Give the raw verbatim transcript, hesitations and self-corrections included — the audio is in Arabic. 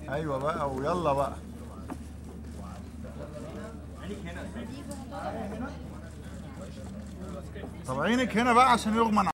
ايوه بقى ويلا بقى. طب عينك هنا بقى عشان يغمى